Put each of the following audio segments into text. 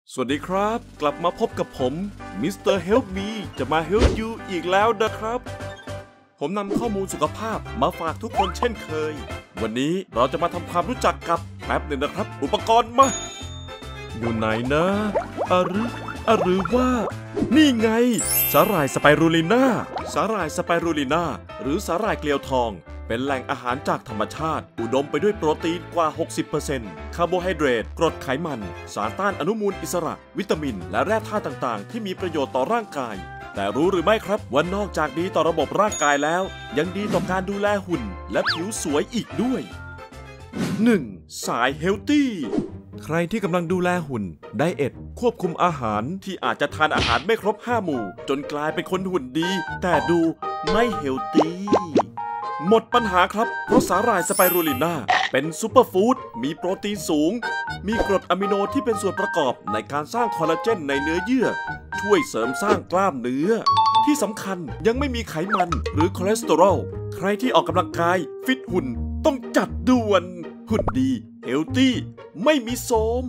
สวัสดีครับกลับมาพบกับผมมิสเตอร์เฮลป์มีจะมาเฮลป์ยูอีกแล้วนะครับผมนำข้อมูลสุขภาพมาฝากทุกคนเช่นเคยวันนี้เราจะมาทำความรู้จักกับแป๊บหนึ่งนะครับอุปกรณ์มาอยู่ไหนนะหรือว่านี่ไงสาหร่ายสไปรูลิน่าสาหร่ายสไปรูลิน่าหรือสาหร่ายเกลียวทองเป็นแหล่งอาหารจากธรรมชาติอุดมไปด้วยโปรตีนกว่า 60% คาร์โบไฮเดรตกรดไขมันสารต้านอนุมูลอิสระวิตามินและแร่ธาตุต่างๆที่มีประโยชน์ต่อร่างกายแต่รู้หรือไม่ครับว่านอกจากดีต่อระบบร่างกายแล้วยังดีต่อการดูแลหุ่นและผิวสวยอีกด้วย 1. สายเฮลตี้ใครที่กำลังดูแลหุ่นไดเอทควบคุมอาหารที่อาจจะทานอาหารไม่ครบ5 หมู่จนกลายเป็นคนหุ่นดีแต่ดูไม่เฮลตี้หมดปัญหาครับเพราะสาหร่ายสไปรูลิน่าเป็นซูเปอร์ฟู้ดมีโปรตีนสูงมีกรดอะมิโนที่เป็นส่วนประกอบในการสร้างคอลลาเจนในเนื้อเยื่อช่วยเสริมสร้างกล้ามเนื้อที่สำคัญยังไม่มีไขมันหรือคอเลสเตอรอลใครที่ออกกำลังกายฟิตหุ่นต้องจัดด่วนหุ่นดีเฮลตี้ไม่มีโทรม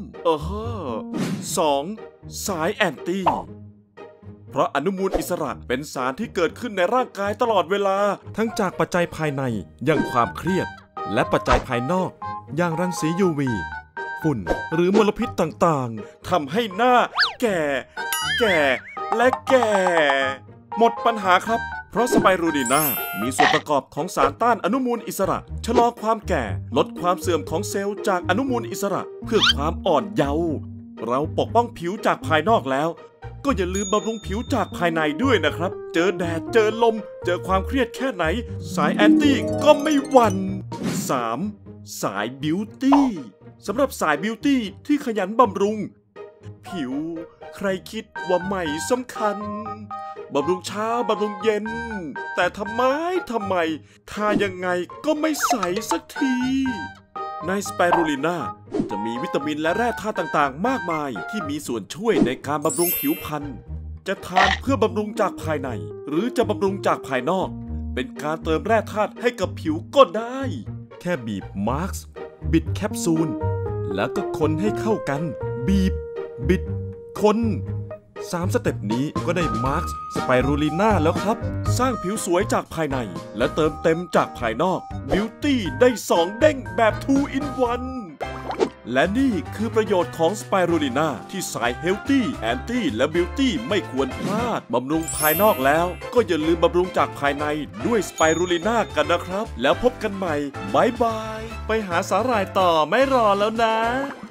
2. สายแอนตี้เพราะอนุมูลอิสระเป็นสารที่เกิดขึ้นในร่างกายตลอดเวลาทั้งจากปัจจัยภายในอย่างความเครียดและปัจจัยภายนอกอย่างรังสี UV ฝุ่นหรือมลพิษต่างๆทำให้หน้าแก่และแก่หมดปัญหาครับเพราะสไปรูลิน่ามีส่วนประกอบของสารต้านอนุมูลอิสระชะลอความแก่ลดความเสื่อมของเซลล์จากอนุมูลอิสระเพื่อความอ่อนเยาว์เราปกป้องผิวจากภายนอกแล้วก็อย่าลืมบำรุงผิวจากภายในด้วยนะครับเจอแดดเจอลมเจอความเครียดแค่ไหนสายแอนตี้ก็ไม่หวั่น 3. สายบิวตี้สำหรับสายบิวตี้ที่ขยันบำรุงผิวใครคิดว่าไม่สำคัญบำรุงเช้าบำรุงเย็นแต่ทำไมทายังไงก็ไม่ใสสักทีในสไปรูลิน่าจะมีวิตามินและแร่ธาตุต่างๆมากมายที่มีส่วนช่วยในการบำรุงผิวพรรณจะทานเพื่อบำรุงจากภายในหรือจะบำรุงจากภายนอกเป็นการเติมแร่ธาตุให้กับผิวก็ได้แค่บีบมาร์คบิดแคปซูลแล้วก็คนให้เข้ากันบีบบิดคน3 สเต็ปนี้ก็ได้มาร์คสไปรูลิน่าแล้วครับสร้างผิวสวยจากภายในและเติมเต็มจากภายนอกบิวตี้ได้2 เด้งแบบ 2 in 1และนี่คือประโยชน์ของสไปรูลิน่าที่สายเฮลตี้แอนตี้และบิวตี้ไม่ควรพลาดบำรุงภายนอกแล้วก็อย่าลืมบำรุงจากภายในด้วยสไปรูลิน่ากันนะครับแล้วพบกันใหม่บ๊ายบายไปหาสาหร่ายต่อไม่รอแล้วนะ